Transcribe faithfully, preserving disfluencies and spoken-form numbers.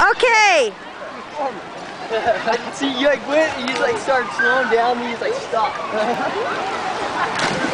Okay. See, you like went, you just like started slowing down, and you just like stopped.